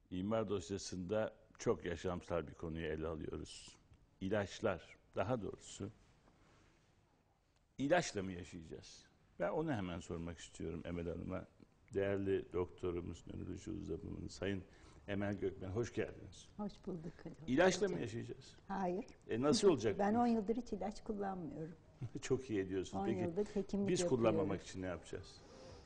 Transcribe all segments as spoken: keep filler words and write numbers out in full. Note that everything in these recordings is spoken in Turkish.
İmar dosyasında çok yaşamsal bir konuyu ele alıyoruz. İlaçlar, daha doğrusu ilaçla mı yaşayacağız? Ben onu hemen sormak istiyorum Emel Hanım'a. Değerli doktorumuz, nöroloji uzmanımız Sayın Emel Gökmen, hoş geldiniz. Hoş bulduk. İlaçla mı yaşayacağız? Hayır. E nasıl olacak? Ben on yıldır hiç ilaç kullanmıyorum. Çok iyi ediyorsunuz. on Peki yıldır hekimlik biz yapıyorum. kullanmamak için ne yapacağız?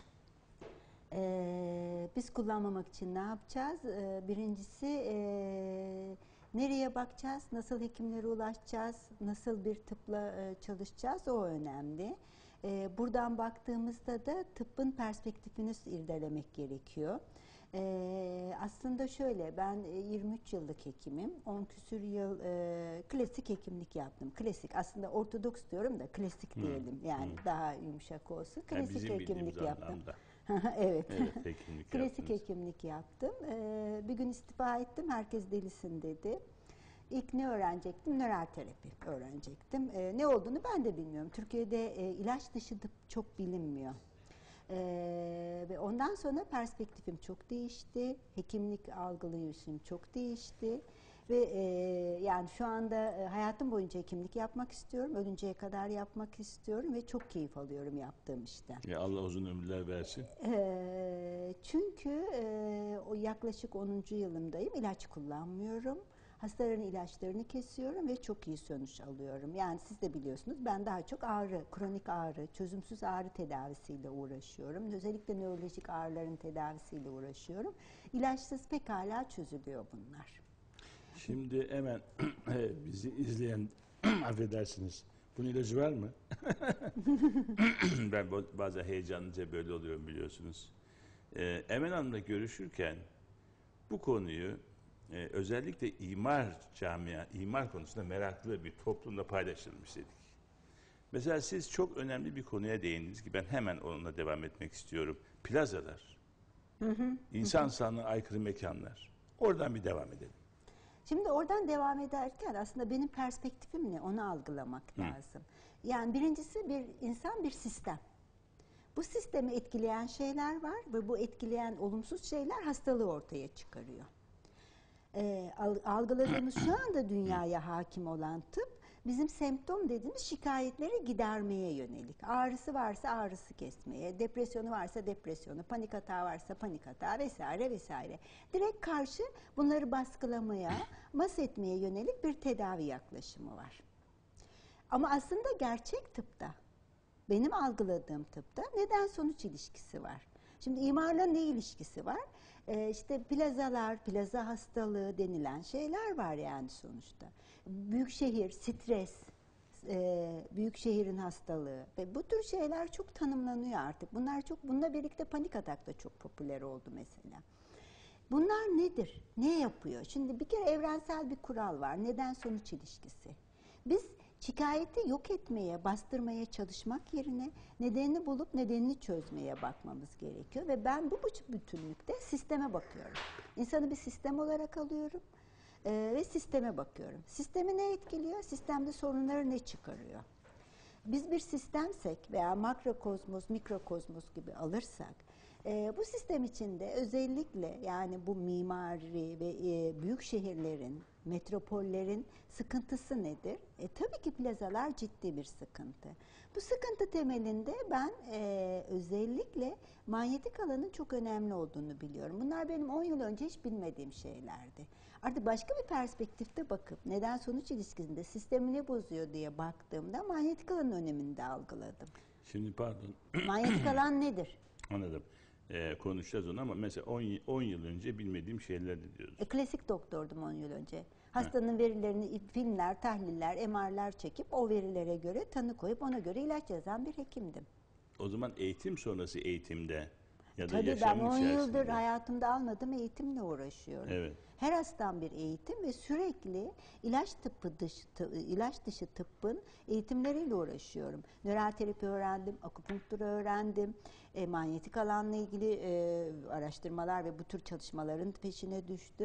Ee, biz kullanmamak için ne yapacağız? Ee, birincisi ee, nereye bakacağız? Nasıl hekimlere ulaşacağız? Nasıl bir tıpla ee, çalışacağız? O önemli. Ee, buradan baktığımızda da tıbbın perspektifini irdelemek gerekiyor. Ee, aslında şöyle, ben yirmi üç yıllık hekimim. on küsür yıl e, klasik hekimlik yaptım. Klasik, aslında ortodoks diyorum da klasik Hmm. diyelim. Yani Hmm. daha yumuşak olsun. Yani Klasik bizim hekimlik bildiğimiz yaptım. anlamda. Evet. Evet, hekimlik Klasik yaptınız. hekimlik yaptım. Ee, bir gün istifa ettim. Herkes delisin dedi. İlk ne öğrenecektim? Nöral terapi öğrenecektim. Ee, ne olduğunu ben de bilmiyorum. Türkiye'de e, ilaç dışı tıp çok bilinmiyor. Ee, ve ondan sonra perspektifim çok değişti. Hekimlik algılayışım çok değişti. Ve e, yani şu anda e, hayatım boyunca hekimlik yapmak istiyorum. Ölünceye kadar yapmak istiyorum ve çok keyif alıyorum yaptığım işten. Ya Allah uzun ömürler versin. E, çünkü e, o yaklaşık onuncu yılımdayım. İlaç kullanmıyorum. Hastaların ilaçlarını kesiyorum ve çok iyi sonuç alıyorum. Yani siz de biliyorsunuz, ben daha çok ağrı, kronik ağrı, çözümsüz ağrı tedavisiyle uğraşıyorum. Özellikle nörolojik ağrıların tedavisiyle uğraşıyorum. İlaçsız pekala çözülüyor bunlar. Şimdi hemen bizi izleyen, affedersiniz, bunun ilacı var mı? Ben bazen heyecanlıca böyle oluyorum, biliyorsunuz. Ee, Emel Hanım'la görüşürken bu konuyu e, özellikle imar camia, imar konusunda meraklı bir toplumla paylaşalım istedik. Mesela siz çok önemli bir konuya değindiniz ki ben hemen onunla devam etmek istiyorum. Plazalar, Hı hı, insan sağlığına aykırı mekanlar. Oradan bir devam edelim. Şimdi oradan devam ederken aslında benim perspektifim ne? Onu algılamak Hı. lazım. Yani birincisi, bir insan bir sistem. Bu sistemi etkileyen şeyler var ve bu etkileyen olumsuz şeyler hastalığı ortaya çıkarıyor. Ee, algıladığımız şu anda dünyaya hakim olan tıp, bizim semptom dediğimiz şikayetleri gidermeye yönelik. Ağrısı varsa ağrısı kesmeye, depresyonu varsa depresyonu, panik hata varsa panik hata vesaire vesaire. Direkt karşı bunları baskılamaya, mas etmeye yönelik bir tedavi yaklaşımı var. Ama aslında gerçek tıpta, benim algıladığım tıpta neden sonuç ilişkisi var. Şimdi imarla ne ilişkisi var? Ee, işte plazalar, plaza hastalığı denilen şeyler var yani sonuçta. Büyük şehir, stres, e, büyük şehrin hastalığı ve bu tür şeyler çok tanımlanıyor artık. Bunlar çok, bununla birlikte panik atak da çok popüler oldu mesela. Bunlar nedir? Ne yapıyor? Şimdi bir kere evrensel bir kural var. Neden sonuç ilişkisi. Biz şikayeti yok etmeye, bastırmaya çalışmak yerine nedenini bulup nedenini çözmeye bakmamız gerekiyor. Ve ben bu bütünlükte sisteme bakıyorum. İnsanı bir sistem olarak alıyorum e, ve sisteme bakıyorum. Sistemi ne etkiliyor? Sistemde sorunları ne çıkarıyor? Biz bir sistemsek veya makrokozmos, mikrokozmos gibi alırsak, e, bu sistem içinde özellikle yani bu mimari ve e, büyük şehirlerin, metropollerin sıkıntısı nedir? E, tabii ki plazalar ciddi bir sıkıntı. Bu sıkıntı temelinde ben e, özellikle manyetik alanın çok önemli olduğunu biliyorum. Bunlar benim on yıl önce hiç bilmediğim şeylerdi. Artık başka bir perspektifte bakıp neden sonuç ilişkisinde sistemi ne bozuyor diye baktığımda manyetik alanın önemini de algıladım. Şimdi pardon. Manyetik alan nedir? Anladım. Ee, konuşacağız onu ama mesela on yıl önce bilmediğim şeyler de diyoruz. E, klasik doktordum on yıl önce. Hastanın verilerini filmler, tahliller, M R'lar çekip o verilere göre tanı koyup ona göre ilaç yazan bir hekimdim. O zaman eğitim sonrası eğitimde ya da Tabii ben yaşamın on içerisinde. yıldır hayatımda almadığım eğitimle uğraşıyorum. Evet. Her hastam bir eğitim ve sürekli ilaç tıbbı dışı, ilaç dışı tıbbın eğitimleriyle uğraşıyorum. Nöral terapi öğrendim, akupunktur öğrendim, e, manyetik alanla ilgili e, araştırmalar ve bu tür çalışmaların peşine düştüm.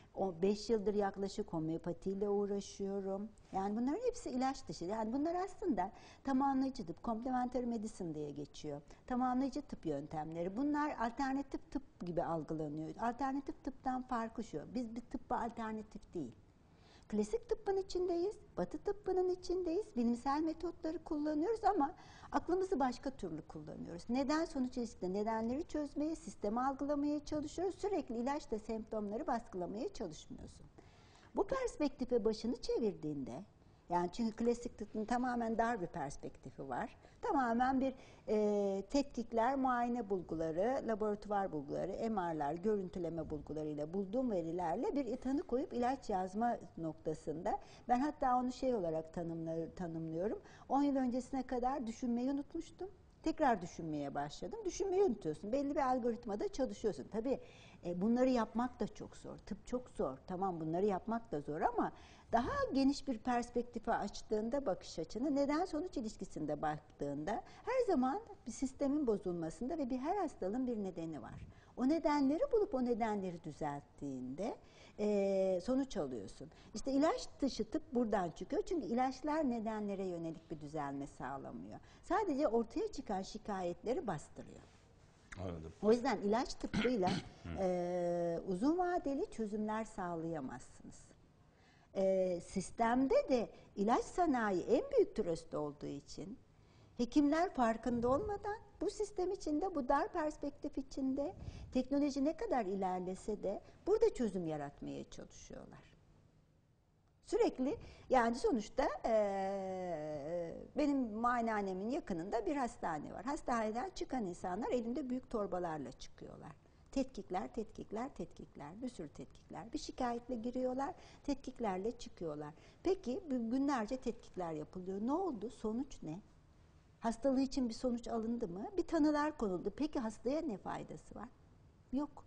O beş yıldır yaklaşık homeopatiyle uğraşıyorum. Yani bunların hepsi ilaç dışı. Yani bunlar aslında tamamlayıcı tıp, complementary medicine diye geçiyor. Tamamlayıcı tıp yöntemleri. Bunlar alternatif tıp gibi algılanıyor. Alternatif tıptan farkı şu: biz bir tıbba alternatif değil. Klasik tıbbın içindeyiz, batı tıbbının içindeyiz, bilimsel metotları kullanıyoruz ama aklımızı başka türlü kullanıyoruz. Neden sonuç ilişkide nedenleri çözmeye, sistemi algılamaya çalışıyoruz. Sürekli ilaçla semptomları baskılamaya çalışmıyorsun. Bu perspektife başını çevirdiğinde, yani çünkü klasik tıbbın tamamen dar bir perspektifi var. Tamamen bir e, tetkikler, muayene bulguları, laboratuvar bulguları, M R'lar, görüntüleme bulgularıyla bulduğum verilerle bir tanı koyup ilaç yazma noktasında. Ben hatta onu şey olarak tanımlar, tanımlıyorum. on yıl öncesine kadar düşünmeyi unutmuştum. Tekrar düşünmeye başladım. Düşünmeyi unutuyorsun. Belli bir algoritmada çalışıyorsun. Tabii e, bunları yapmak da çok zor. Tıp çok zor. Tamam, bunları yapmak da zor ama daha geniş bir perspektife açtığında bakış açını, neden sonuç ilişkisinde baktığında her zaman bir sistemin bozulmasında ve bir her hastalığın bir nedeni var. O nedenleri bulup o nedenleri düzelttiğinde e, sonuç alıyorsun. İşte ilaç dışı tıp buradan çıkıyor. Çünkü ilaçlar nedenlere yönelik bir düzelme sağlamıyor. Sadece ortaya çıkan şikayetleri bastırıyor. Anladım. O yüzden ilaç tıbbıyla e, uzun vadeli çözümler sağlayamazsınız. E, sistemde de ilaç sanayi en büyük tröst olduğu için hekimler farkında olmadan bu sistem içinde, bu dar perspektif içinde teknoloji ne kadar ilerlese de burada çözüm yaratmaya çalışıyorlar. Sürekli, yani sonuçta e, benim muayenehanemin yakınında bir hastane var. Hastaneden çıkan insanlar elinde büyük torbalarla çıkıyorlar. Tetkikler, tetkikler, tetkikler, bir sürü tetkikler. Bir şikayetle giriyorlar, tetkiklerle çıkıyorlar. Peki günlerce tetkikler yapılıyor. Ne oldu? Sonuç ne? Hastalığı için bir sonuç alındı mı? Bir tanılar konuldu. Peki hastaya ne faydası var? Yok.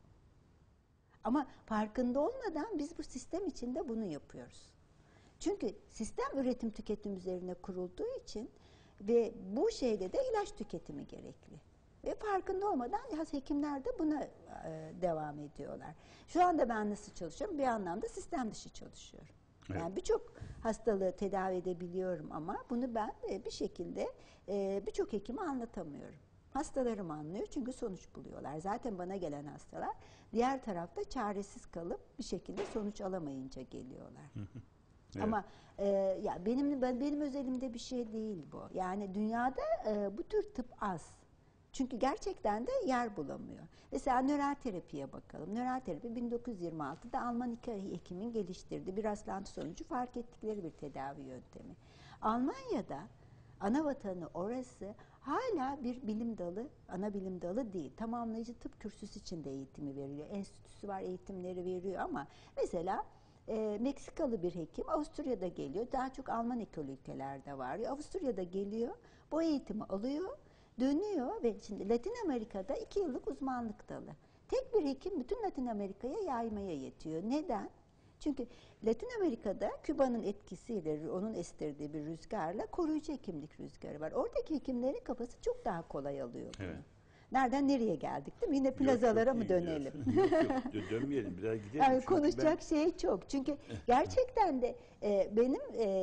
Ama farkında olmadan biz bu sistem içinde bunu yapıyoruz. Çünkü sistem üretim tüketim üzerine kurulduğu için ve bu şeyde de ilaç tüketimi gerekli. Ve farkında olmadan hekimler de buna e, devam ediyorlar. Şu anda ben nasıl çalışıyorum? Bir anlamda sistem dışı çalışıyorum. Evet. Yani birçok hastalığı tedavi edebiliyorum ama bunu ben e, bir şekilde e, birçok hekime anlatamıyorum. Hastalarım anlıyor çünkü sonuç buluyorlar. Zaten bana gelen hastalar diğer tarafta çaresiz kalıp bir şekilde sonuç alamayınca geliyorlar. Evet. Ama e, ya benim benim özelimde bir şey değil bu. Yani dünyada e, bu tür tıp az. Çünkü gerçekten de yer bulamıyor. Mesela nöral terapiye bakalım. Nöral terapi bin dokuz yüz yirmi altıda Alman iki hekimin geliştirdiği bir rastlantı sonucu fark ettikleri bir tedavi yöntemi. Almanya'da ana vatanı orası, hala bir bilim dalı, ana bilim dalı değil. Tamamlayıcı tıp kürsüsü içinde eğitimi veriliyor. Enstitüsü var, eğitimleri veriyor ama mesela e, Meksikalı bir hekim Avusturya'da geliyor. Daha çok Alman ekol ülkelerde var. Avusturya'da geliyor, bu eğitimi alıyor, dönüyor ve şimdi Latin Amerika'da iki yıllık uzmanlık dalı. Tek bir hekim bütün Latin Amerika'ya yaymaya yetiyor. Neden? Çünkü Latin Amerika'da Küba'nın etkisiyle, onun estirdiği bir rüzgarla koruyucu hekimlik rüzgarı var. Oradaki hekimlerin kafası çok daha kolay alıyor bunu. Evet. Nereden nereye geldik değil mi? Yine plazalara yok, mı dönelim? Yok yok, dönmeyelim, biraz gidelim. Yani konuşacak ben... şey çok. Çünkü gerçekten de e, benim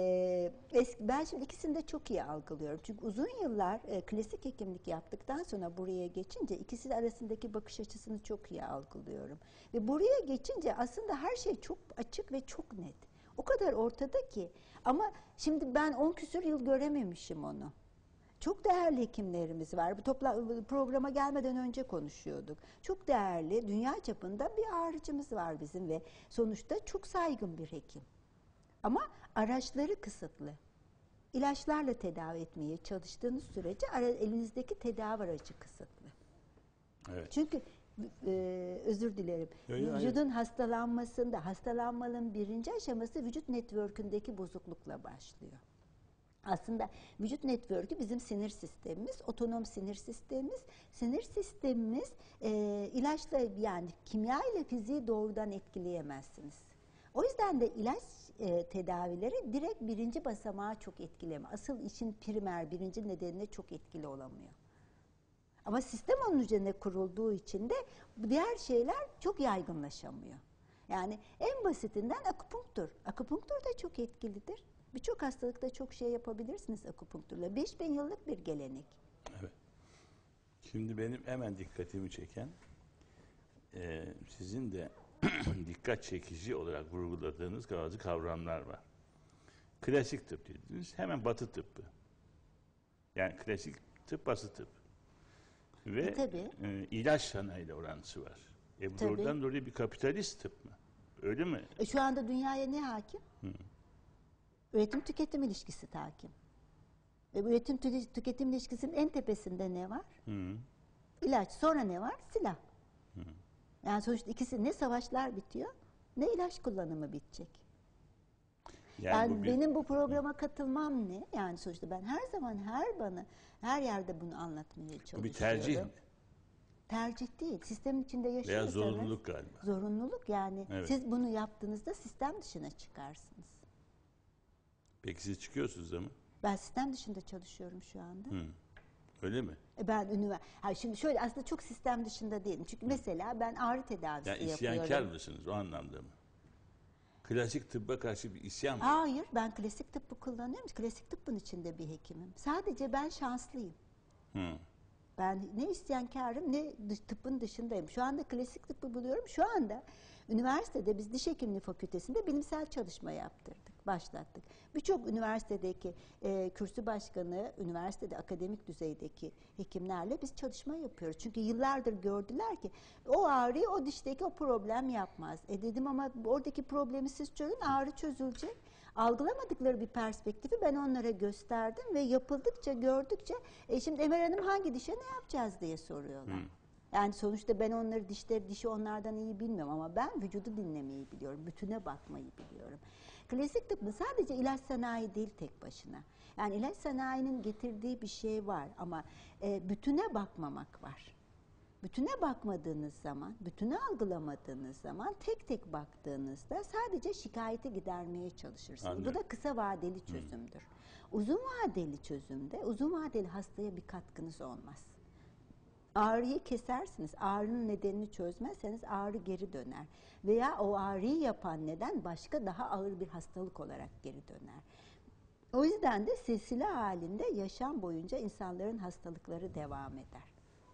e, eski, ben şimdi ikisini de çok iyi algılıyorum. Çünkü uzun yıllar e, klasik hekimlik yaptıktan sonra buraya geçince ikisi arasındaki bakış açısını çok iyi algılıyorum. Ve buraya geçince aslında her şey çok açık ve çok net. O kadar ortada ki. Ama şimdi ben on küsur yıl görememişim onu. Çok değerli hekimlerimiz var. Bu topla, programa gelmeden önce konuşuyorduk. Çok değerli, dünya çapında bir ağrıcımız var bizim ve sonuçta çok saygın bir hekim. Ama araçları kısıtlı. İlaçlarla tedavi etmeye çalıştığınız sürece elinizdeki tedavi aracı kısıtlı. Evet. Çünkü e, özür dilerim. Hayır, vücudun hayır. hastalanmasında, hastalanmanın birinci aşaması vücut network'ündeki bozuklukla başlıyor. Aslında vücut network'ü bizim sinir sistemimiz, otonom sinir sistemimiz. Sinir sistemimiz e, ilaçla, yani kimya ile fiziği doğrudan etkileyemezsiniz. O yüzden de ilaç e, tedavileri direkt birinci basamağı çok etkilemiyor. Asıl işin primer, birinci nedenine çok etkili olamıyor. Ama sistem onun üzerine kurulduğu için de diğer şeyler çok yaygınlaşamıyor. Yani en basitinden akupunktur. Akupunktur da çok etkilidir. Birçok hastalıkta çok şey yapabilirsiniz akupunkturla. beş bin yıllık bir gelenek. Evet. Şimdi benim hemen dikkatimi çeken, e, sizin de dikkat çekici olarak vurguladığınız bazı kavramlar var. Klasik tıp dediniz, hemen batı tıbbı. Yani klasik tıp, batı tıp. Ve E, tabii. e, ilaç sanayiyle orantısı var. E bu Tabii. doğrudan dolayı bir kapitalist tıp mı? Öyle mi? E, şu anda dünyaya ne hakim? Üretim tüketim ilişkisi hakim. Ve bu üretim tü- tüketim ilişkisinin en tepesinde ne var? Hı. İlaç. Sonra ne var? Silah. Yani sonuçta ikisi, ne savaşlar bitiyor ne ilaç kullanımı bitecek. Yani, Yani, bu bir- benim bu programa katılmam ne? Yani sonuçta ben her zaman her bana her yerde bunu anlatmaya çalışıyorum. bu bir tercih mi? Tercih değil. Sistemin içinde Veya yaşıyorsanız. zorunluluk galiba. Zorunluluk yani. Evet. Siz bunu yaptığınızda sistem dışına çıkarsınız. Peki siz çıkıyorsunuz ama. Ben sistem dışında çalışıyorum şu anda. Hı. Öyle mi? E Ben üniversite, şimdi şöyle aslında çok sistem dışında değilim. Çünkü mesela ben ağrı tedavisi Yani yapıyorum. isyankar mısınız o anlamda mı? Klasik tıbba karşı bir isyan mı? Hayır, ben klasik tıbbı kullanıyorum. Klasik tıbbın içinde bir hekimim. Sadece ben şanslıyım. Hı. Ben ne isyankarım ne dış, tıbbın dışındayım. Şu anda klasik tıbbı buluyorum. Şu anda üniversitede biz diş hekimliği fakültesinde bilimsel çalışma yaptırdık, başlattık. Birçok üniversitedeki e, kürsü başkanı, üniversitede akademik düzeydeki hekimlerle biz çalışma yapıyoruz. Çünkü yıllardır gördüler ki o ağrıyı o dişteki o problem yapmaz. E dedim ama oradaki problemi siz çözün, ağrı çözülecek. Algılamadıkları bir perspektifi ben onlara gösterdim ve yapıldıkça, gördükçe e şimdi Emel Hanım hangi dişe ne yapacağız diye soruyorlar. Hı. Yani sonuçta ben onları dişleri, dişi onlardan iyi bilmiyorum ama ben vücudu dinlemeyi biliyorum, bütüne bakmayı biliyorum. Klasik tıbbın sadece ilaç sanayi değil tek başına. Yani ilaç sanayinin getirdiği bir şey var ama e, bütüne bakmamak var. Bütüne bakmadığınız zaman, bütünü algılamadığınız zaman tek tek baktığınızda sadece şikayeti gidermeye çalışırsınız. Anlıyorum. Bu da kısa vadeli çözümdür. Uzun vadeli çözümde, uzun vadeli hastaya bir katkınız olmaz. Ağrıyı kesersiniz, ağrının nedenini çözmezseniz ağrı geri döner. Veya o ağrıyı yapan neden başka daha ağır bir hastalık olarak geri döner. O yüzden de silsile halinde yaşam boyunca insanların hastalıkları devam eder.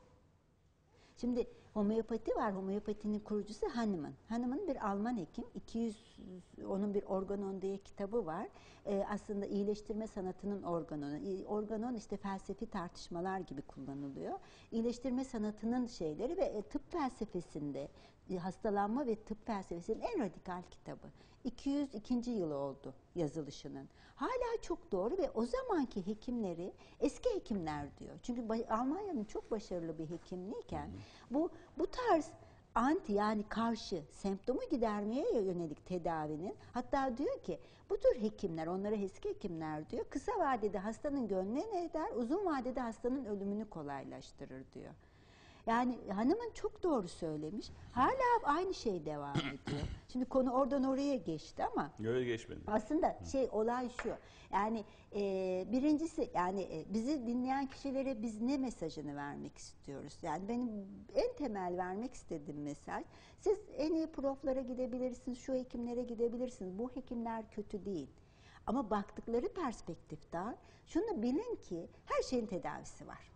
Şimdi homeopati var. Homeopatinin kurucusu Hahnemann. Hahnemann bir Alman hekim. iki yüz onun bir Organon diye kitabı var. Ee, aslında iyileştirme sanatının organonu. Organon işte felsefi tartışmalar gibi kullanılıyor. İyileştirme sanatının şeyleri ve e, tıp felsefesinde e, hastalanma ve tıp felsefesinin en radikal kitabı. iki yüz ikinci yılı oldu yazılışının. Hala çok doğru ve o zamanki hekimleri eski hekimler diyor. Çünkü Almanya'nın çok başarılı bir hekimliğiken bu bu tarz anti yani karşı semptomu gidermeye yönelik tedavinin, hatta diyor ki bu tür hekimler, onlara eski hekimler diyor, kısa vadede hastanın gönlüne eder, uzun vadede hastanın ölümünü kolaylaştırır diyor. Yani hanımın çok doğru söylemiş. Hala aynı şey devam ediyor. Şimdi konu oradan oraya geçti ama Öyle geçmedi. aslında şey olay şu. Yani e, birincisi yani e, bizi dinleyen kişilere biz ne mesajını vermek istiyoruz? Yani benim en temel vermek istediğim mesaj, siz en iyi proflara gidebilirsiniz, şu hekimlere gidebilirsiniz. Bu hekimler kötü değil. Ama baktıkları perspektiften şunu bilin ki her şeyin tedavisi var.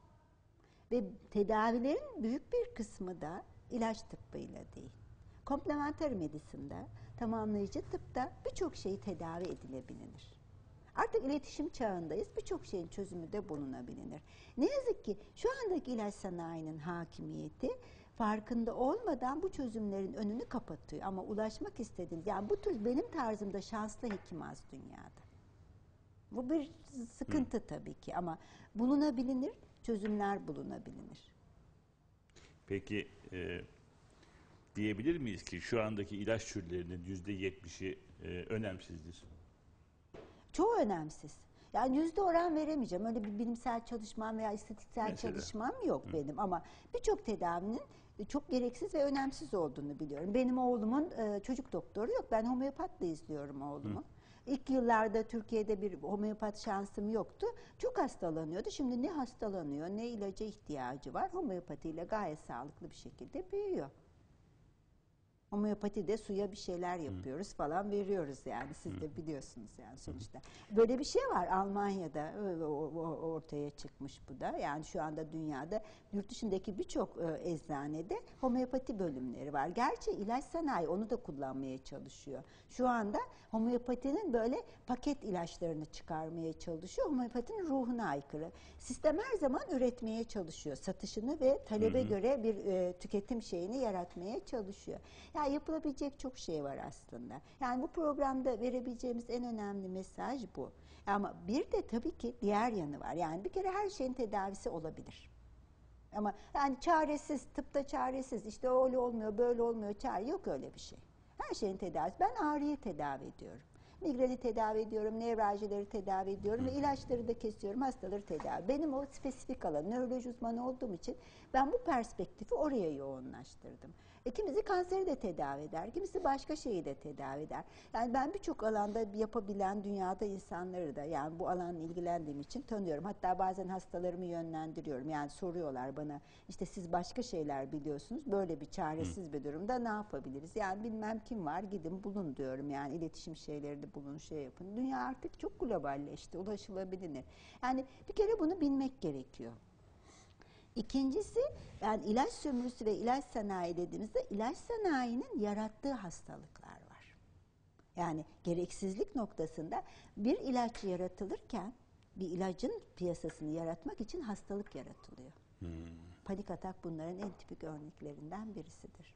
Ve tedavilerin büyük bir kısmı da ilaç tıbbıyla değil. Komplementer medisinde, tamamlayıcı tıpta birçok şey tedavi edilebilir. Artık iletişim çağındayız, birçok şeyin çözümü de bulunabilir. Ne yazık ki şu andaki ilaç sanayinin hakimiyeti farkında olmadan bu çözümlerin önünü kapatıyor. Ama ulaşmak istediğiniz, yani bu tür benim tarzımda şanslı hekim az dünyada. Bu bir sıkıntı Hı. tabii ki ama bulunabilir, çözümler bulunabilir. Peki e, diyebilir miyiz ki şu andaki ilaç türlerinin yüzde yetmişi e, önemsizdir? Çoğu önemsiz. Yani yüzde oran veremeyeceğim. Öyle bir bilimsel çalışmam veya istatistiksel Mesela. çalışmam yok Hı. benim. Ama birçok tedavinin çok gereksiz ve önemsiz olduğunu biliyorum. Benim oğlumun e, çocuk doktoru yok. Ben homeopatla izliyorum oğlumu. Hı. İlk yıllarda Türkiye'de bir homeopat şansım yoktu. Çok hastalanıyordu. Şimdi ne hastalanıyor, ne ilaca ihtiyacı var. Homeopatiyle gayet sağlıklı bir şekilde büyüyor. Homeopatide suya bir şeyler yapıyoruz Hı. falan veriyoruz yani. Siz Hı. de biliyorsunuz yani sonuçta. Böyle bir şey var Almanya'da ortaya çıkmış bu da. Yani şu anda dünyada yurt dışındaki birçok eczanede homeopati bölümleri var. Gerçi ilaç sanayi onu da kullanmaya çalışıyor. Şu anda homeopatinin böyle paket ilaçlarını çıkarmaya çalışıyor. Homeopatinin ruhuna aykırı. Sistem her zaman üretmeye çalışıyor. Satışını ve talebe Hı-hı. göre bir e, tüketim şeyini yaratmaya çalışıyor. Yani yapılabilecek çok şey var aslında. Yani bu programda verebileceğimiz en önemli mesaj bu. Ama bir de tabii ki diğer yanı var. Yani bir kere her şeyin tedavisi olabilir. Ama yani çaresiz, tıpta çaresiz, işte öyle olmuyor, böyle olmuyor, çare yok öyle bir şey. Her şeyin tedavisi. Ben ağrıyı tedavi ediyorum. Migreni tedavi ediyorum, nevraljileri tedavi ediyorum ve ilaçları da kesiyorum, hastaları tedavi. Benim o spesifik alan, nöroloji uzmanı olduğum için ben bu perspektifi oraya yoğunlaştırdım. E, kimisi kanseri de tedavi eder, kimisi başka şeyi de tedavi eder. Yani ben birçok alanda yapabilen dünyada insanları da yani bu alanla ilgilendiğim için tanıyorum. Hatta bazen hastalarımı yönlendiriyorum. Yani soruyorlar bana işte siz başka şeyler biliyorsunuz, böyle bir çaresiz bir durumda ne yapabiliriz? Yani bilmem kim var gidin bulun diyorum yani iletişim şeyleri de bulun şey yapın. Dünya artık çok globalleşti, ulaşılabilir. Yani bir kere bunu bilmek gerekiyor. İkincisi yani ilaç sömürüsü ve ilaç sanayi dediğimizde ilaç sanayinin yarattığı hastalıklar var. Yani gereksizlik noktasında bir ilaç yaratılırken bir ilacın piyasasını yaratmak için hastalık yaratılıyor. Hmm. Panik atak bunların en tipik örneklerinden birisidir.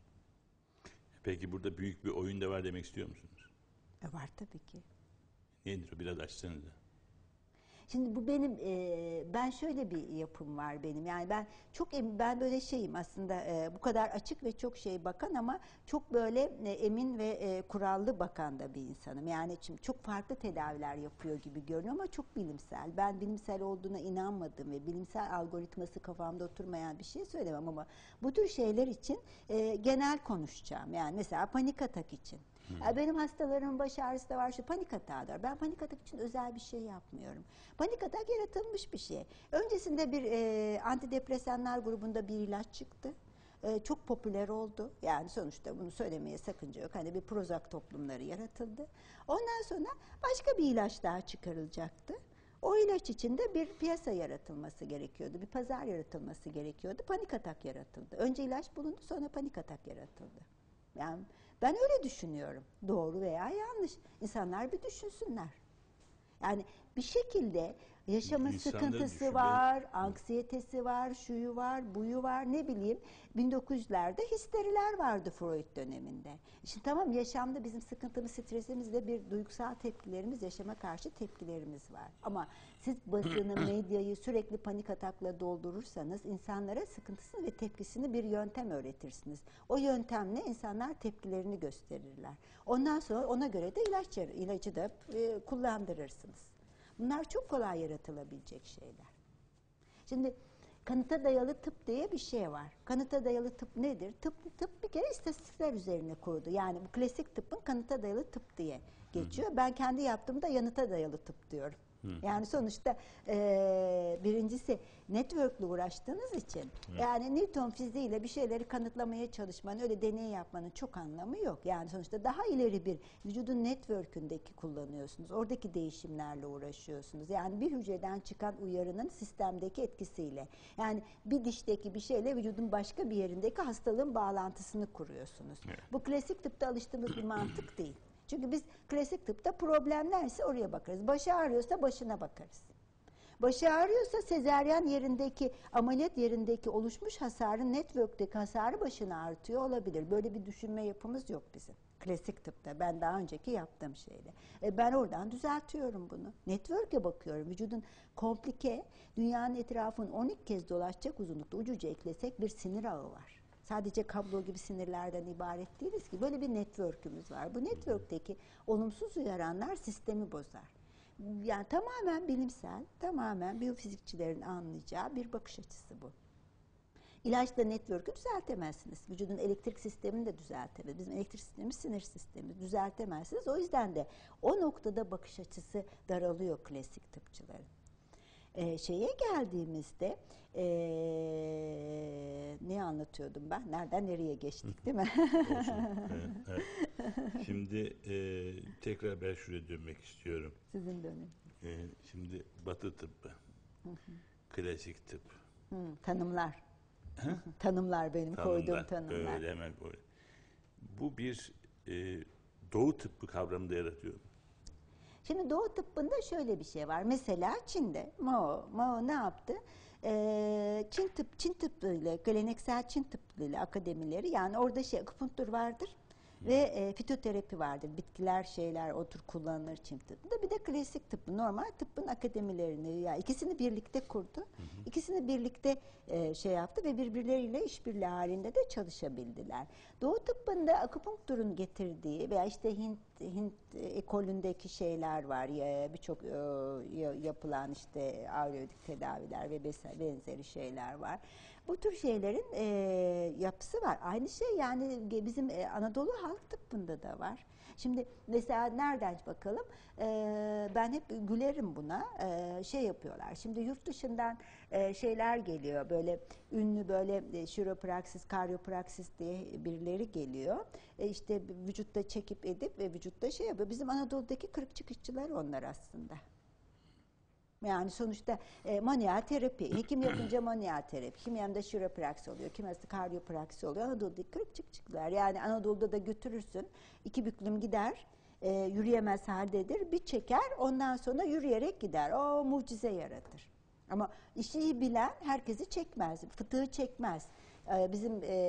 Peki burada büyük bir oyun da var demek istiyor musunuz? E var tabii ki. Nedir o? Biraz açsanıza. Şimdi bu benim, e, ben şöyle bir yapım var benim. Yani ben çok emin, ben böyle şeyim aslında e, bu kadar açık ve çok şey bakan ama çok böyle e, emin ve e, kurallı bakan da bir insanım. Yani şimdi çok farklı tedaviler yapıyor gibi görünüyor ama çok bilimsel. Ben bilimsel olduğuna inanmadım ve bilimsel algoritması kafamda oturmayan bir şey söylemem ama bu tür şeyler için e, genel konuşacağım. Yani mesela panik atak için. Yani benim hastalarımın baş ağrısı da var, şu panik atağı da var. Ben panik atak için özel bir şey yapmıyorum. Panik atak yaratılmış bir şey. Öncesinde bir e, antidepresanlar grubunda bir ilaç çıktı. E, çok popüler oldu. Yani sonuçta bunu söylemeye sakınca yok. Hani bir Prozac toplumları yaratıldı. Ondan sonra başka bir ilaç daha çıkarılacaktı. O ilaç için de bir piyasa yaratılması gerekiyordu. Bir pazar yaratılması gerekiyordu. Panik atak yaratıldı. Önce ilaç bulundu, sonra panik atak yaratıldı. Yani ben öyle düşünüyorum. Doğru veya yanlış. İnsanlar bir düşünsünler. Yani bir şekilde yaşamın İnsanların sıkıntısı düşünme... var, anksiyetesi var, şuyu var, buyu var, ne bileyim. bin dokuz yüzlerde histeriler vardı Freud döneminde. Şimdi tamam, yaşamda bizim sıkıntımız, stresimizle bir duygusal tepkilerimiz, yaşama karşı tepkilerimiz var. Ama siz basını, medyayı sürekli panik atakla doldurursanız insanlara sıkıntısını ve tepkisini bir yöntem öğretirsiniz. O yöntemle insanlar tepkilerini gösterirler. Ondan sonra ona göre de ilaç, ilacı da e, kullandırırsınız. Bunlar çok kolay yaratılabilecek şeyler. Şimdi kanıta dayalı tıp diye bir şey var. Kanıta dayalı tıp nedir? Tıp, tıp bir kere istatistikler üzerine kurdu. Yani bu klasik tıbbın kanıta dayalı tıp diye geçiyor. Hı. Ben kendi yaptığımda yanıta dayalı tıp diyorum. Hı. Yani sonuçta e, birincisi network'le uğraştığınız için Hı. yani Newton fiziğiyle bir şeyleri kanıtlamaya çalışmanın, öyle deney yapmanın çok anlamı yok. Yani sonuçta daha ileri bir vücudun network'ündeki kullanıyorsunuz. Oradaki değişimlerle uğraşıyorsunuz. Yani bir hücreden çıkan uyarının sistemdeki etkisiyle. Yani bir dişteki bir şeyle vücudun başka bir yerindeki hastalığın bağlantısını kuruyorsunuz. Evet. Bu klasik tıpta alıştığımız bir mantık değil. Çünkü biz klasik tıpta problemlerse oraya bakarız. Başı ağrıyorsa başına bakarız. Başı ağrıyorsa sezaryen yerindeki, ameliyat yerindeki oluşmuş hasarın network'teki hasarı başına artıyor olabilir. Böyle bir düşünme yapımız yok bizim. Klasik tıpta ben daha önceki yaptığım şeyle. E ben oradan düzeltiyorum bunu. Network'e bakıyorum. Vücudun komplike, dünyanın etrafını on iki kez dolaşacak uzunlukta ucuca eklesek bir sinir ağı var. Sadece kablo gibi sinirlerden ibaret değiliz ki. Böyle bir network'ümüz var. Bu network'teki olumsuz uyaranlar sistemi bozar. Yani tamamen bilimsel, tamamen biyofizikçilerin anlayacağı bir bakış açısı bu. İlaçla network'ü düzeltemezsiniz. Vücudun elektrik sistemini de düzeltemez. Bizim elektrik sistemimiz sinir sistemimiz. Düzeltemezsiniz. O yüzden de o noktada bakış açısı daralıyor klasik tıpçıların. E, şeye geldiğimizde e, ne anlatıyordum ben? Nereden nereye geçtik, değil mi? Olsun. Evet, evet. Şimdi e, tekrar ben şuraya dönmek istiyorum. Sizin dönün. E, şimdi Batı tıbbı, klasik tıp. Hı, tanımlar. Ha? Tanımlar benim Tanımlar, koyduğum tanımlar. öyle hemen böyle. Bu bir e, Doğu tıbbı kavramı da yaratıyor. Şimdi Doğu tıbbında şöyle bir şey var. Mesela Çin'de Mao, Mao ne yaptı? Ee, Çin tıp, Çin tıbbıyla, geleneksel Çin tıbbıyla akademileri, yani orada şey akupunktur vardır ve e, fitoterapi vardır. Bitkiler şeyler otur kullanılır Çin tıbbında. Bir de klasik tıbbı, normal tıbbın akademilerini, yani ikisini birlikte kurdu. Hı hı. İkisini birlikte e, şey yaptı ve birbirleriyle işbirliği halinde de çalışabildiler. Doğu tıbbında akupunkturun getirdiği veya işte Hint Hint ekolündeki şeyler var, birçok yapılan işte ayurvedik tedaviler ve benzeri şeyler var. Bu tür şeylerin e, yapısı var. Aynı şey yani bizim e, Anadolu halk tıbbında da var. Şimdi mesela nereden bakalım? Ee, ben hep gülerim buna. Ee, şey yapıyorlar. Şimdi yurt dışından e, şeyler geliyor. Böyle ünlü böyle e, şiropraksis, karyopraksis diye birileri geliyor. E, işte vücutta çekip edip ve vücutta şey yapıyor. Bizim Anadolu'daki kırık çıkışçılar onlar aslında. Yani sonuçta e, manuel terapi, hekim yapınca manuel terapi, kimyamda şiropraksis oluyor, kimyası kardiyopraksis oluyor. Anadolu'daki kırık çıkışçılar. Yani Anadolu'da da götürürsün, iki büklüm gider, e, yürüyemez haldedir, bir çeker, ondan sonra yürüyerek gider. O mucize yaratır. Ama işi iyi bilen herkesi çekmez, fıtığı çekmez. E, bizim e,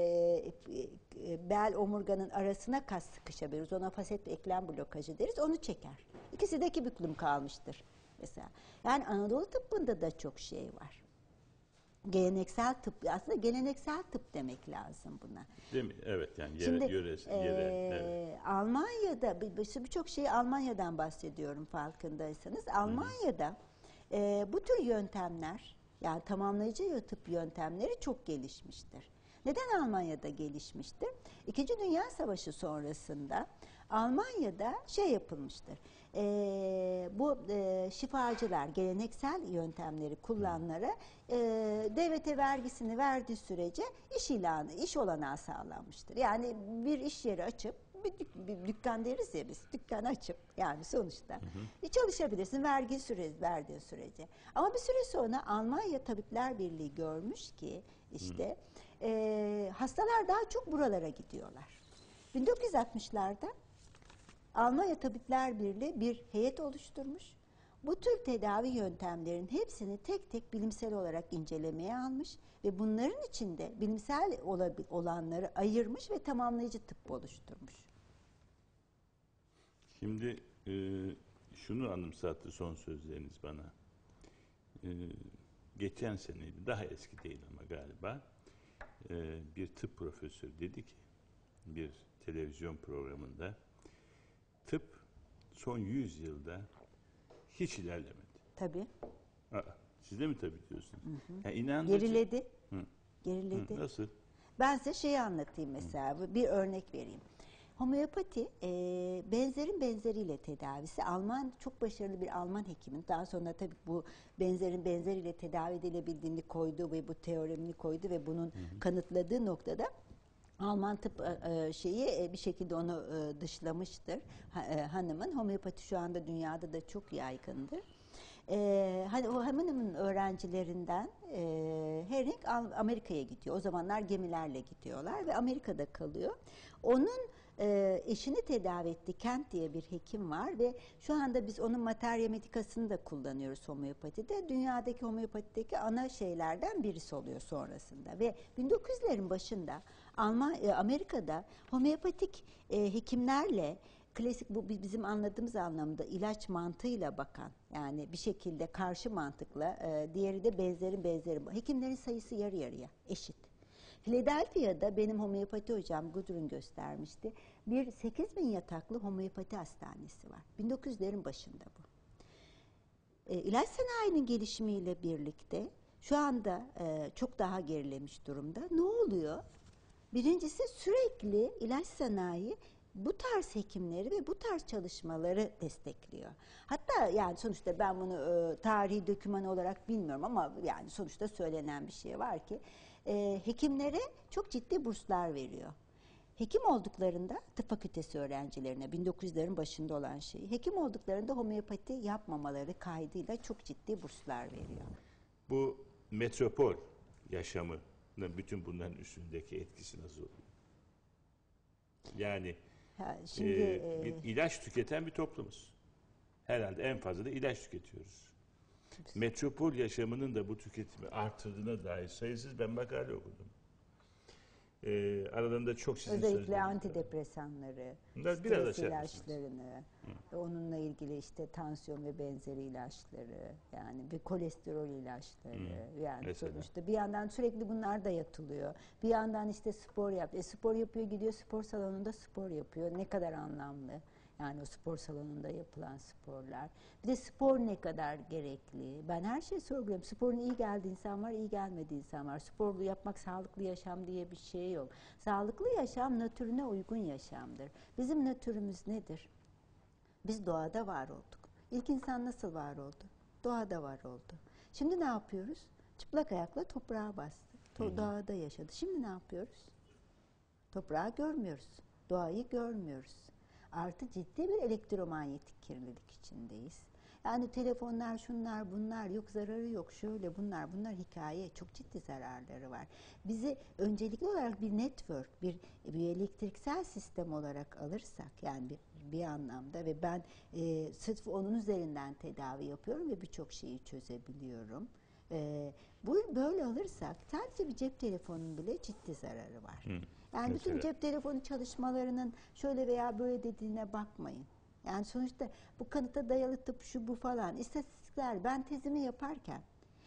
e, bel omurganın arasına kas sıkışabiliriz, ona faset eklem blokajı deriz, onu çeker. İkisi de iki büklüm kalmıştır. Mesela. Yani Anadolu tıbbında da çok şey var. Geleneksel tıp, aslında geleneksel tıp demek lazım buna. Değil mi? Evet, yani yere, Şimdi yöresi, e, yere, evet. Almanya'da, birçok şeyi Almanya'dan bahsediyorum farkındaysanız. Almanya'da e, bu tür yöntemler, yani tamamlayıcı tıp yöntemleri çok gelişmiştir. Neden Almanya'da gelişmiştir? İkinci Dünya Savaşı sonrasında Almanya'da şey yapılmıştır. E, bu e, şifacılar geleneksel yöntemleri kullananlara e, devlete vergisini verdiği sürece iş ilanı, iş olanağı sağlanmıştır. Yani bir iş yeri açıp bir, dük, bir dükkan deriz ya biz, dükkan açıp yani sonuçta hı hı. çalışabilirsin vergi süre, verdiğin sürece. Ama bir süre sonra Almanya Tabipler Birliği görmüş ki işte e, hastalar daha çok buralara gidiyorlar. bin dokuz yüz altmışlarda Almanya Tabipler Birliği bir heyet oluşturmuş. Bu tür tedavi yöntemlerinin hepsini tek tek bilimsel olarak incelemeye almış ve bunların içinde bilimsel olanları ayırmış ve tamamlayıcı tıp oluşturmuş. Şimdi e, şunu anımsattı son sözleriniz bana. E, geçen seneydi, daha eski değil ama galiba, e, bir tıp profesörü dedi ki bir televizyon programında, tıp son yüz yılda hiç ilerlemedi. Tabii. Aa, siz de mi tabii diyorsunuz? Hı hı. Yani inandırıcı. Geriledi. Hı. Geriledi. Hı, nasıl? Ben size şeyi anlatayım mesela, hı. bir örnek vereyim. Homeopati e, benzerin benzeriyle tedavisi. Alman, çok başarılı bir Alman hekimin, daha sonra tabii bu benzerin benzeriyle tedavi edilebildiğini koydu ve bu teoremini koydu ve bunun hı hı. kanıtladığı noktada Alman tıp e, şeyi bir şekilde onu e, dışlamıştır. Ha, e, hanımın homeopati şu anda dünyada da çok yaygındır. E, hani o hanımın öğrencilerinden e, Herring Amerika'ya gidiyor. O zamanlar gemilerle gidiyorlar ve Amerika'da kalıyor. Onun e, eşini tedavi etti. Kent diye bir hekim var ve şu anda biz onun materya medikasını da kullanıyoruz homeopatide. Dünyadaki homeopatideki ana şeylerden birisi oluyor sonrasında ve bin dokuz yüzlerin başında Alman, e, Amerika'da homeopatik e, hekimlerle klasik, bu bizim anladığımız anlamda ilaç mantığıyla bakan, yani bir şekilde karşı mantıkla, e, diğeri de benzerin benzeri. Hekimlerin sayısı yarı yarıya eşit. Philadelphia'da benim homeopati hocam Gudrun göstermişti. Bir sekiz bin yataklı homeopati hastanesi var. bin dokuz yüzlerin başında bu. E, ilaç sanayinin gelişimiyle birlikte şu anda e, çok daha gerilemiş durumda. Ne oluyor? Birincisi sürekli ilaç sanayi bu tarz hekimleri ve bu tarz çalışmaları destekliyor. Hatta yani sonuçta ben bunu e, tarihi doküman olarak bilmiyorum ama yani sonuçta söylenen bir şey var ki e, hekimlere çok ciddi burslar veriyor. Hekim olduklarında tıp fakültesi öğrencilerine bin dokuz yüzlerin başında olan şey. Hekim olduklarında homeopati yapmamaları kaydıyla çok ciddi burslar veriyor. Bu metropol yaşamının bütün bunların üstündeki etkisi nasıl oluyor? Yani Ha, şimdi e, bir e, ilaç tüketen bir toplumuz. Herhalde en fazla da ilaç tüketiyoruz. Metropol yaşamının da bu tüketimi artırdığına dair sayısız ben makale okudum. Ee, aralarında çok sizin özellikle sözleriniz var. antidepresanları, Bunlar biraz stres açar mısınız? ilaçlarını, ve onunla ilgili işte tansiyon ve benzeri ilaçları, yani bir kolesterol ilaçları, Hı, yani mesela. sonuçta bir yandan sürekli bunlar da yatılıyor. Bir yandan işte spor yap, e, spor yapıyor gidiyor spor salonunda spor yapıyor. Ne kadar anlamlı. Yani o spor salonunda yapılan sporlar. Bir de spor ne kadar gerekli. Ben her şeyi sorguluyorum. Sporun iyi geldiği insan var, iyi gelmediği insan var. Sporlu yapmak sağlıklı yaşam diye bir şey yok. Sağlıklı yaşam natürüne uygun yaşamdır. Bizim natürümüz nedir? Biz doğada var olduk. İlk insan nasıl var oldu? Doğada var oldu. Şimdi ne yapıyoruz? Çıplak ayakla toprağa bastı. To- doğada yaşadı. Şimdi ne yapıyoruz? Toprağı görmüyoruz. Doğayı görmüyoruz. Artı ciddi bir elektromanyetik kirlilik içindeyiz. Yani telefonlar, şunlar, bunlar, yok zararı yok, şöyle bunlar, bunlar hikaye, çok ciddi zararları var. Bizi öncelikli olarak bir network, bir, bir elektriksel sistem olarak alırsak, yani bir, bir anlamda ve ben e, sırf onun üzerinden tedavi yapıyorum ve birçok şeyi çözebiliyorum. E, bu böyle alırsak sadece bir cep telefonunun bile ciddi zararı var. Hı, Yani bütün mesela. cep telefonu çalışmalarının şöyle veya böyle dediğine bakmayın. Yani sonuçta bu kanıta dayalı tıp şu bu falan. İstatistikler, ben tezimi yaparken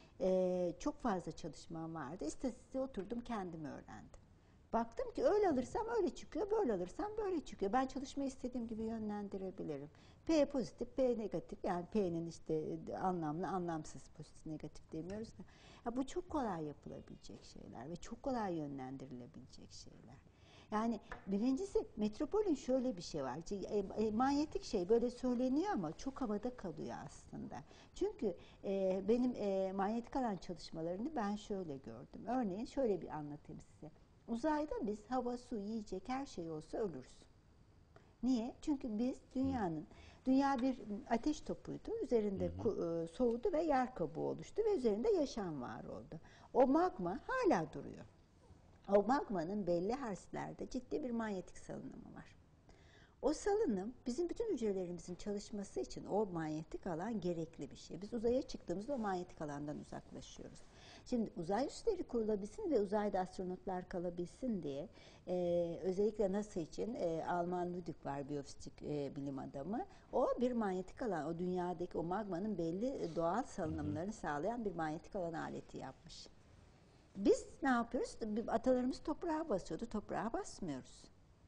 e, çok fazla çalışmam vardı. İstatistiğe oturdum, kendim öğrendim. Baktım ki öyle alırsam öyle çıkıyor, böyle alırsam böyle çıkıyor. Ben çalışmayı istediğim gibi yönlendirebilirim. P pozitif, P negatif. Yani P'nin işte anlamlı, anlamsız, pozitif, negatif demiyoruz da. Ya bu çok kolay yapılabilecek şeyler ve çok kolay yönlendirilebilecek şeyler. Yani birincisi metropolün şöyle bir şey var. E, e, manyetik şey böyle söyleniyor ama çok havada kalıyor aslında. Çünkü e, benim e, manyetik alan çalışmalarını ben şöyle gördüm. Örneğin şöyle bir anlatayım size. Uzayda biz hava, su, yiyecek her şey olsa ölürüz. Niye? Çünkü biz dünyanın, dünya bir ateş topuydu. Üzerinde ku- e, soğudu ve yer kabuğu oluştu ve üzerinde yaşam var oldu. O magma hala duruyor. O magmanın belli hertzlerde ciddi bir manyetik salınımı var. O salınım bizim bütün hücrelerimizin çalışması için o manyetik alan gerekli bir şey. Biz uzaya çıktığımızda o manyetik alandan uzaklaşıyoruz. Şimdi uzay üsleri kurulabilsin ve uzayda astronotlar kalabilsin diye e, özellikle NASA için e, Alman Ludwig var, biyofizik e, bilim adamı. O bir manyetik alan, o dünyadaki o magmanın belli doğal salınımlarını sağlayan bir manyetik alan aleti yapmış. Biz ne yapıyoruz? Atalarımız toprağa basıyordu, toprağa basmıyoruz.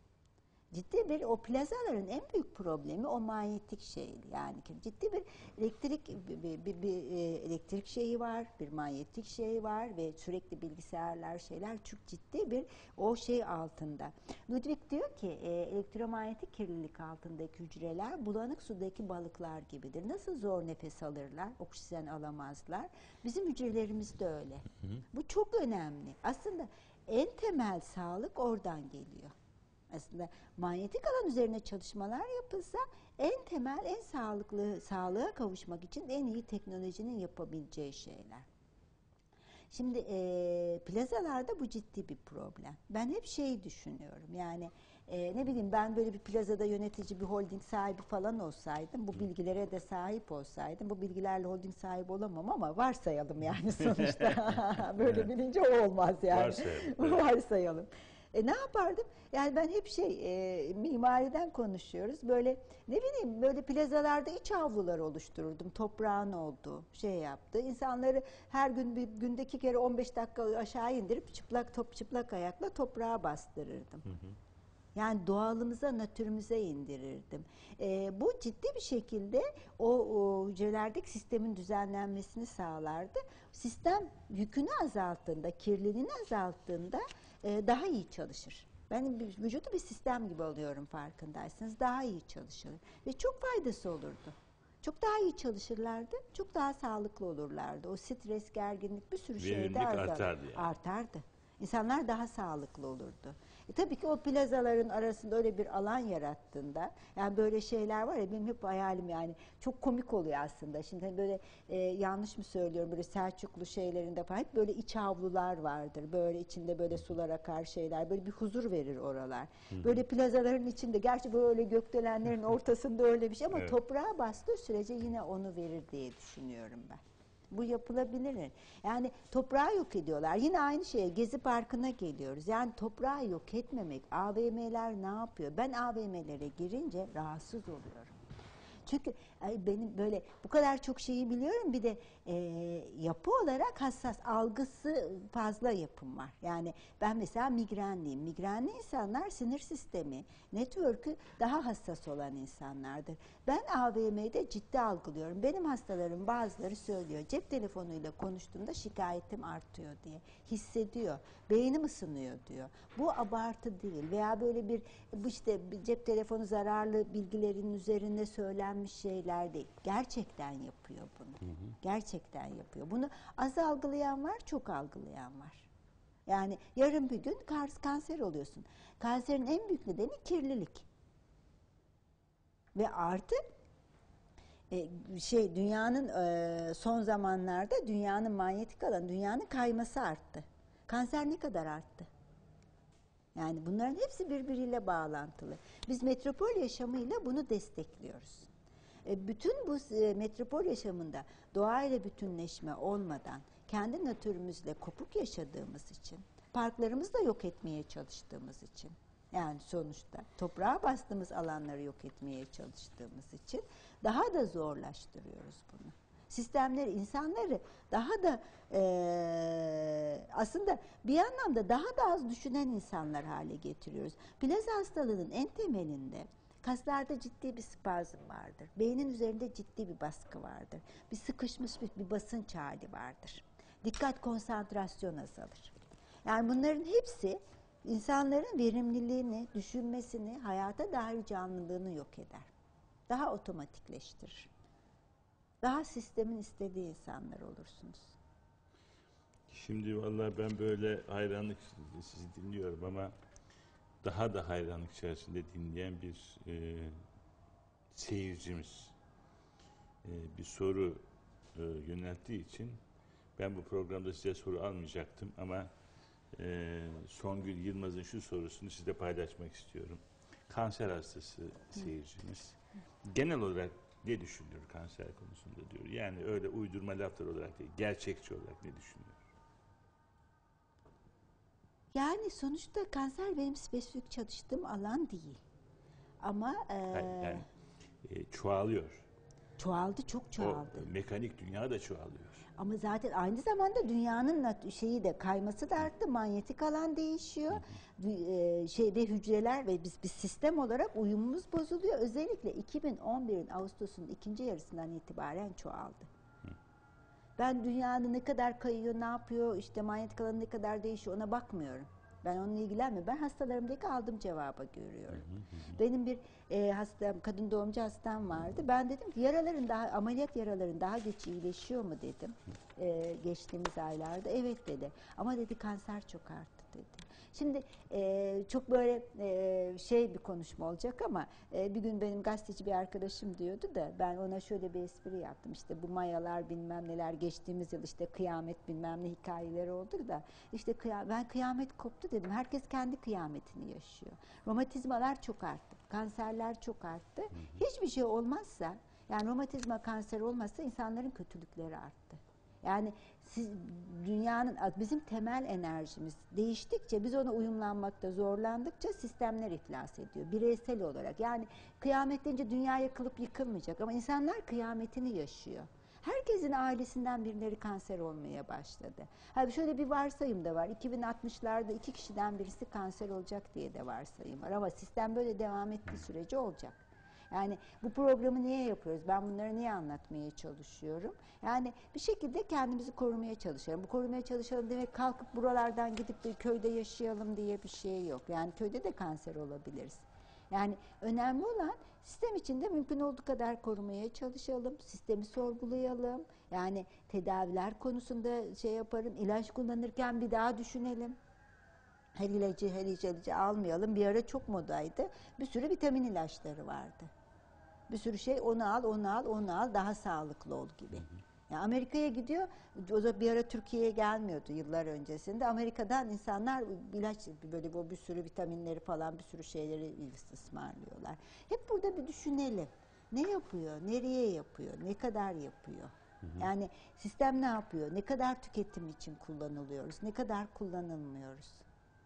Ciddi bir, o plazaların en büyük problemi o manyetik şey, yani ciddi bir elektrik bir, bir, bir, bir elektrik şeyi var, bir manyetik şey var ve sürekli bilgisayarlar şeyler çok ciddi bir o şey altında. Ludwig diyor ki e, elektromanyetik kirlilik altındaki hücreler bulanık sudaki balıklar gibidir. Nasıl zor nefes alırlar, oksijen alamazlar. Bizim hücrelerimiz de öyle. Hı hı. Bu çok önemli. Aslında en temel sağlık oradan geliyor. Aslında manyetik alan üzerine çalışmalar yapılsa en temel, en sağlıklı, sağlığa kavuşmak için en iyi teknolojinin yapabileceği şeyler. Şimdi e, plazalarda bu ciddi bir problem. Ben hep şeyi düşünüyorum, yani e, ne bileyim ben böyle bir plazada yönetici, bir holding sahibi falan olsaydım, bu bilgilere de sahip olsaydım, bu bilgilerle holding sahibi olamam ama varsayalım yani sonuçta. Böyle Evet. bilince o olmaz yani. Varsayalım, evet. Varsayalım. E, ne yapardım? Yani ben hep şey, e, mimariden konuşuyoruz. Böyle ne bileyim böyle plazalarda iç avlular oluştururdum. Toprağın olduğu şey yaptı. İnsanları her gün bir gündeki kere on beş dakika aşağı indirip çıplak top çıplak ayakla toprağa bastırırdım. Hı hı. Yani doğalımıza, natürümüze indirirdim. E, bu ciddi bir şekilde o, o hücrelerdeki sistemin düzenlenmesini sağlardı. Sistem yükünü azalttığında, kirliliğini azalttığında e, daha iyi çalışır. Benim bir- vücudu bir sistem gibi alıyorum farkındaysanız. Daha iyi çalışır. Ve çok faydası olurdu. Çok daha iyi çalışırlardı. Çok daha sağlıklı olurlardı. O stres, gerginlik bir sürü şeyde Verimlilik azalır. artardı yani. Artardı. İnsanlar daha sağlıklı olurdu. E tabii ki o plazaların arasında öyle bir alan yarattığında, yani böyle şeyler var ya, benim hep hayalim, yani çok komik oluyor aslında. Şimdi hani böyle e, yanlış mı söylüyorum, böyle Selçuklu şeylerinde falan hep böyle iç avlular vardır. Böyle içinde böyle sular akar şeyler, böyle bir huzur verir oralar. Böyle plazaların içinde, gerçi böyle gökdelenlerin ortasında öyle bir şey ama Evet. toprağa bastığı sürece yine onu verir diye düşünüyorum ben. Bu yapılabilir. Yani toprağı yok ediyorlar. Yine aynı şeye, Gezi Parkı'na geliyoruz. Yani toprağı yok etmemek. A V M'ler ne yapıyor? Ben A V M'lere girince rahatsız oluyorum. Çünkü ay, benim böyle bu kadar çok şeyi biliyorum, bir de e, yapı olarak hassas, algısı fazla yapım var. Yani ben mesela migrenliyim. Migrenli insanlar sinir sistemi, network'ü daha hassas olan insanlardır. Ben A V M'de ciddi algılıyorum. Benim hastalarım bazıları söylüyor, cep telefonuyla konuştuğumda şikayetim artıyor diye. Hissediyor. Beynim ısınıyor diyor. Bu abartı değil. Veya böyle bir, bu işte bir cep telefonu zararlı bilgilerin üzerinde söylenmiş şeyler değil. Gerçekten yapıyor bunu. Hı hı. Gerçekten yapıyor. Bunu az algılayan var, çok algılayan var. Yani yarın bir gün kars kanser oluyorsun. Kanserin en büyük nedeni kirlilik. Ve artı e, şey dünyanın e, son zamanlarda dünyanın manyetik alanı, dünyanın kayması arttı. Kanser ne kadar arttı? Yani bunların hepsi birbiriyle bağlantılı. Biz metropol yaşamıyla bunu destekliyoruz. E, bütün bu e, metropol yaşamında doğayla bütünleşme olmadan kendi natürümüzle kopuk yaşadığımız için, parklarımızı da yok etmeye çalıştığımız için, yani sonuçta toprağa bastığımız alanları yok etmeye çalıştığımız için daha da zorlaştırıyoruz bunu. Sistemleri, insanları daha da e, aslında bir anlamda daha da az düşünen insanlar hale getiriyoruz. Plaza hastalığının en temelinde kaslarda ciddi bir spazm vardır. Beynin üzerinde ciddi bir baskı vardır. Bir sıkışmış bir, bir basınç hali vardır. Dikkat, konsantrasyon azalır. Yani bunların hepsi insanların verimliliğini, düşünmesini, hayata dair canlılığını yok eder. Daha otomatikleştirir. Daha sistemin istediği insanlar olursunuz. Şimdi vallahi ben böyle hayranlık içinde sizi dinliyorum ama daha da hayranlık içerisinde dinleyen bir e, seyircimiz e, bir soru e, yönelttiği için ben bu programda size soru almayacaktım ama e, Songül Yılmaz'ın şu sorusunu size paylaşmak istiyorum. Kanser hastası seyircimiz. Genel olarak ne düşünüyor kanser konusunda diyor. Yani öyle uydurma laflar olarak değil, gerçekçi olarak ne düşünüyor? Yani sonuçta kanser benim spesifik çalıştığım alan değil. Ama e, Yani, yani e, çoğalıyor. çoğaldı, çok çoğaldı. O mekanik dünya da çoğalıyor. Ama zaten aynı zamanda dünyanın nat- şeyi de, kayması da arttı. Manyetik alan değişiyor. Dü- e, şeyde hücreler ve biz bir sistem olarak uyumumuz bozuluyor. Özellikle iki bin on birin Ağustos'un ikinci yarısından itibaren çoğaldı. Ben dünyanın ne kadar kayıyor, ne yapıyor, işte manyetik alanı ne kadar değişiyor, ona bakmıyorum. Ben onunla ilgilenmiyorum. Ben hastalarımdaki aldığım cevaba görüyorum. Hı hı hı. Benim bir e, hastam, kadın doğumcu hastam vardı. Ben dedim ki yaraların daha, ameliyat yaraların daha geç iyileşiyor mu dedim. E, geçtiğimiz aylarda. Evet dedi. Ama dedi kanser çok arttı dedi. Şimdi e, çok böyle e, şey bir konuşma olacak ama e, bir gün benim gazeteci bir arkadaşım diyordu da ben ona şöyle bir espri yaptım. İşte bu mayalar bilmem neler geçtiğimiz yıl işte kıyamet bilmem ne hikayeleri oldu da işte kıya, ben kıyamet koptu dedim. Herkes kendi kıyametini yaşıyor. Romatizmalar çok arttı. Kanserler çok arttı. Hiçbir şey olmazsa, yani romatizma kanser olmazsa insanların kötülükleri arttı. Yani siz, dünyanın, bizim temel enerjimiz değiştikçe, biz ona uyumlanmakta zorlandıkça sistemler iflas ediyor bireysel olarak. Yani kıyamet deyince dünya yakılıp yıkılmayacak ama insanlar kıyametini yaşıyor. Herkesin ailesinden birileri kanser olmaya başladı. Ha, şöyle bir varsayım da var. iki bin altmışlarda iki kişiden birisi kanser olacak diye de varsayım var. Ama sistem böyle devam ettiği sürece olacak. Yani bu programı niye yapıyoruz? Ben bunları niye anlatmaya çalışıyorum? Yani bir şekilde kendimizi korumaya çalışalım. Bu korumaya çalışalım demek kalkıp buralardan gidip bir köyde yaşayalım diye bir şey yok. Yani köyde de kanser olabiliriz. Yani önemli olan sistem içinde mümkün olduğu kadar korumaya çalışalım, sistemi sorgulayalım. Yani tedaviler konusunda şey yaparım, ilaç kullanırken bir daha düşünelim. Her ilacı, her ilacı almayalım. Bir ara çok modaydı. Bir sürü vitamin ilaçları vardı. Bir sürü şey onu al, onu al, onu al, daha sağlıklı ol gibi. Yani Amerika'ya gidiyor, o da bir ara Türkiye'ye gelmiyordu yıllar öncesinde. Amerika'dan insanlar ilaç, böyle bu bir sürü vitaminleri falan, bir sürü şeyleri ısmarlıyorlar. Hep burada bir düşünelim. Ne yapıyor, nereye yapıyor, ne kadar yapıyor? Hı hı. Yani sistem ne yapıyor, ne kadar tüketim için kullanılıyoruz, ne kadar kullanılmıyoruz?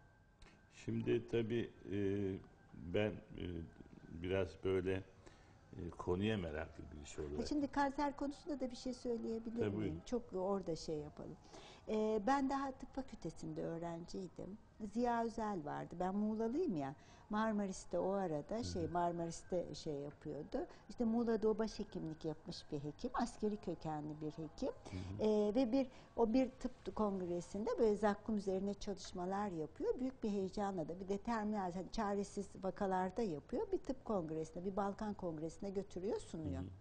Şimdi tabii e, ben e, biraz böyle e, konuya meraklı birisi olarak. Şimdi kanser konusunda da bir şey söyleyebilir Tabii. miyim? Çok orada şey yapalım. Ee, ben daha tıp fakültesinde öğrenciydim. Ziya Özel vardı. Ben Muğla'lıyım ya. Marmaris'te o arada şey Marmaris'te şey yapıyordu. İşte Muğla'da o başhekimlik yapmış bir hekim. Askeri kökenli bir hekim. Hı hı. Ee, ve bir o bir tıp kongresinde böyle zakkum üzerine çalışmalar yapıyor. Büyük bir heyecanla da bir determinal, yani çaresiz vakalarda yapıyor. Bir tıp kongresine, bir Balkan kongresine götürüyor, sunuyor. Hı hı.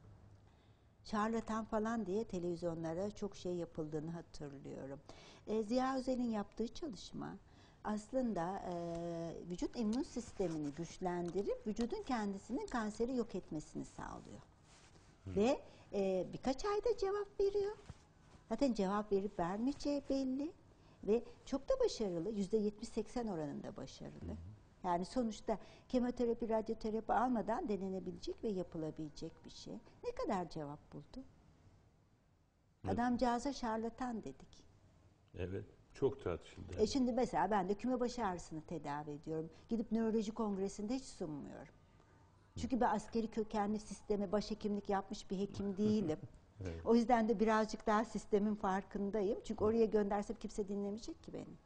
Şarlatan falan diye televizyonlara çok şey yapıldığını hatırlıyorum. E, Ziya Özel'in yaptığı çalışma aslında e, vücut immün sistemini güçlendirip vücudun kendisinin kanseri yok etmesini sağlıyor. Hı. Ve e, birkaç ayda cevap veriyor. Zaten cevap verip vermeyeceği belli. Ve çok da başarılı, yüzde yetmiş seksen oranında başarılı. Hı hı. Yani sonuçta kemoterapi, radyoterapi almadan denenebilecek ve yapılabilecek bir şey. Ne kadar cevap buldu? Evet. Adamcağıza şarlatan dedik. Evet, çok tartışıldı. E şimdi mesela ben de küme başı ağrısını tedavi ediyorum. Gidip nöroloji kongresinde hiç sunmuyorum. Çünkü ben askeri kökenli sisteme başhekimlik yapmış bir hekim değilim. Evet. O yüzden de birazcık daha sistemin farkındayım. Çünkü oraya göndersem kimse dinlemeyecek ki beni.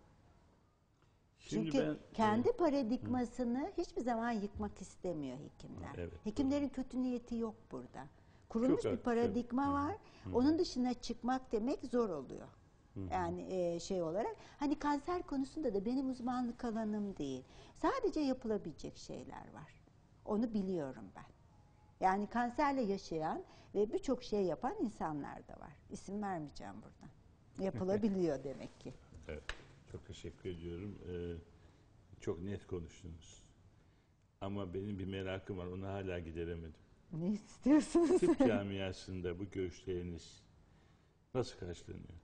Şimdi Çünkü ben, kendi evet. paradigmasını hı. hiçbir zaman yıkmak istemiyor hekimler. Evet, Hekimlerin doğru. kötü niyeti yok burada. Kurulmuş Çok bir paradigma evet. var. Hı. Onun dışına çıkmak demek zor oluyor. Hı. Yani e, şey olarak. Hani kanser konusunda da benim uzmanlık alanım değil. Sadece yapılabilecek şeyler var. Onu biliyorum ben. Yani kanserle yaşayan ve birçok şey yapan insanlar da var. İsim vermeyeceğim buradan. Yapılabiliyor demek ki. Evet. Çok teşekkür ediyorum. Ee, çok net konuştunuz. Ama benim bir merakım var. Onu hala gideremedim. Ne istiyorsunuz? Tıp camiasında bu görüşleriniz nasıl karşılanıyor?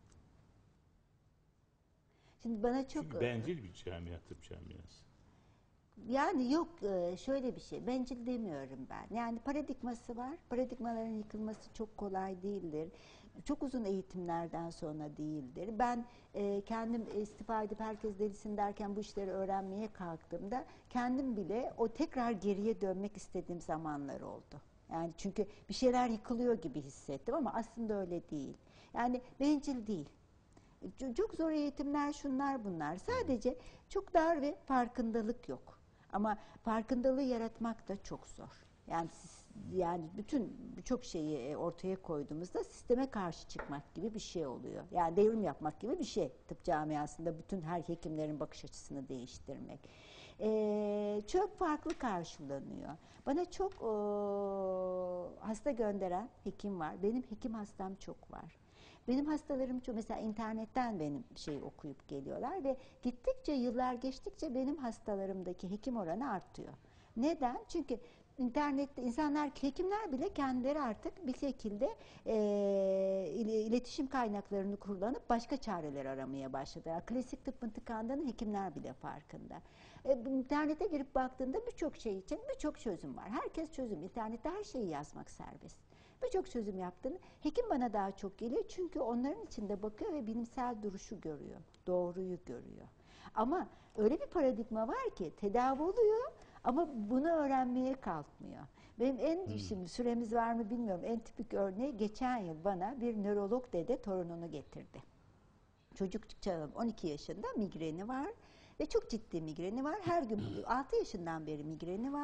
Şimdi bana çok... Çünkü bencil bir camia, tıp camiası. Yani yok şöyle bir şey, bencil demiyorum ben. Yani paradigması var, paradigmaların yıkılması çok kolay değildir. Çok uzun eğitimlerden sonra değildir. Ben e, kendim istifa edip herkes delisin derken bu işleri öğrenmeye kalktığımda kendim bile o tekrar geriye dönmek istediğim zamanlar oldu. Yani çünkü bir şeyler yıkılıyor gibi hissettim ama aslında öyle değil. Yani bencil değil. Çok zor eğitimler, şunlar bunlar. Sadece çok dar ve farkındalık yok. Ama farkındalığı yaratmak da çok zor. Yani yani bütün birçok şeyi ortaya koyduğumuzda sisteme karşı çıkmak gibi bir şey oluyor. Yani devrim yapmak gibi bir şey. Tıp camiasında bütün her hekimlerin bakış açısını değiştirmek. Ee, çok farklı karşılanıyor. Bana çok o, hasta gönderen hekim var. Benim hekim hastam çok var. Benim hastalarım çok, mesela internetten benim şey okuyup geliyorlar ve gittikçe, yıllar geçtikçe benim hastalarımdaki hekim oranı artıyor. Neden? Çünkü internette insanlar, hekimler bile kendileri artık bir şekilde e, iletişim kaynaklarını kullanıp başka çareler aramaya başladılar. Klasik tıbbın tıkandığını hekimler bile farkında. E, internete girip baktığında birçok şey için birçok çözüm var. Herkes çözüm. İnternette her şeyi yazmak serbest. Birçok çözüm yaptığını, hekim bana daha çok geliyor çünkü onların içinde bakıyor ve bilimsel duruşu görüyor, doğruyu görüyor. Ama öyle bir paradigma var ki tedavi oluyor ama bunu öğrenmeye kalkmıyor. Benim en, hmm. şimdi süremiz var mı bilmiyorum, en tipik örneği geçen yıl bana bir nörolog dede torununu getirdi. Çocuk çağım on iki yaşında, migreni var ve çok ciddi migreni var. Her gün altı yaşından beri migreni var.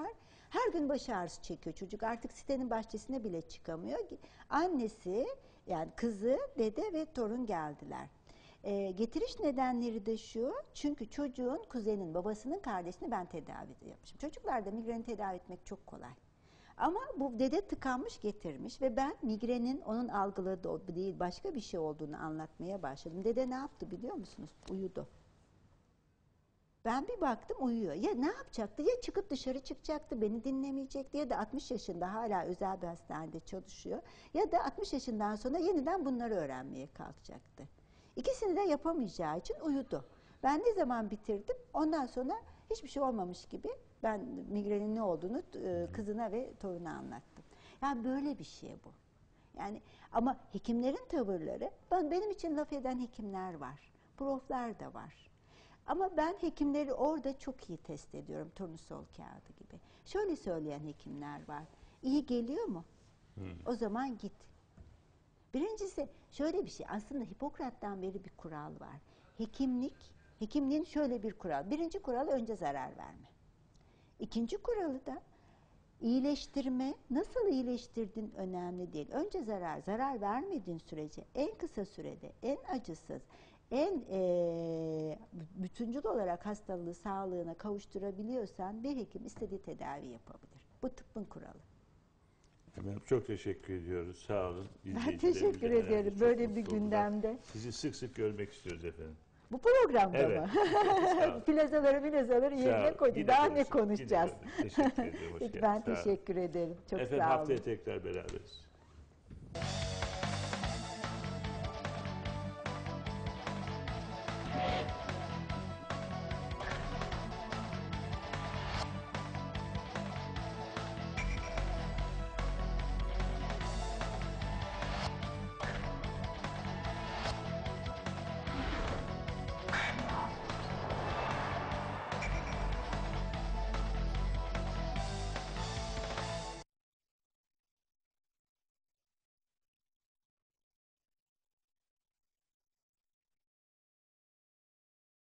Her gün baş ağrısı çekiyor çocuk. Artık sitenin bahçesine bile çıkamıyor. Annesi, yani kızı, dede ve torun geldiler. E, getiriş nedenleri de şu, çünkü çocuğun, kuzenin, babasının kardeşini ben tedavi yapmışım. Çocuklarda migreni tedavi etmek çok kolay. Ama bu dede tıkanmış getirmiş ve ben migrenin onun algıladığı o değil başka bir şey olduğunu anlatmaya başladım. Dede ne yaptı biliyor musunuz? Uyudu. Ben bir baktım uyuyor. Ya ne yapacaktı? Ya çıkıp dışarı çıkacaktı, beni dinlemeyecekti ya da altmış yaşında hala özel bir hastanede çalışıyor. Ya da altmış yaşından sonra yeniden bunları öğrenmeye kalkacaktı. İkisini de yapamayacağı için uyudu. Ben ne zaman bitirdim? Ondan sonra hiçbir şey olmamış gibi ben migrenin ne olduğunu kızına ve toruna anlattım. Yani böyle bir şey bu. Yani ama hekimlerin tavırları, ben benim için laf eden hekimler var. Proflar da var. Ama ben hekimleri orada çok iyi test ediyorum, turnusol kağıdı gibi. Şöyle söyleyen hekimler var. İyi geliyor mu? Hmm. O zaman git. Birincisi şöyle bir şey. Aslında Hipokrat'tan beri bir kural var. Hekimlik, hekimliğin şöyle bir kural. Birinci kuralı önce zarar verme. İkinci kuralı da iyileştirme. Nasıl iyileştirdin önemli değil. Önce zarar. Zarar vermediğin sürece en kısa sürede, en acısız, en e, bütüncül olarak hastalığı sağlığına kavuşturabiliyorsan bir hekim istediği tedavi yapabilir. Bu tıbbın kuralı. Efendim çok teşekkür ediyoruz. Sağ olun. Ben teşekkür ederim. Böyle bir gündemde. Sizi sık sık görmek istiyoruz efendim. Bu programda evet. mı? Plazaları plazaları yerine koyduk. Daha ne konuşacağız? Teşekkür ederim. Hoş geldiniz. Ben teşekkür ederim. Çok efendim, sağ olun. haftaya tekrar beraberiz. Yeah.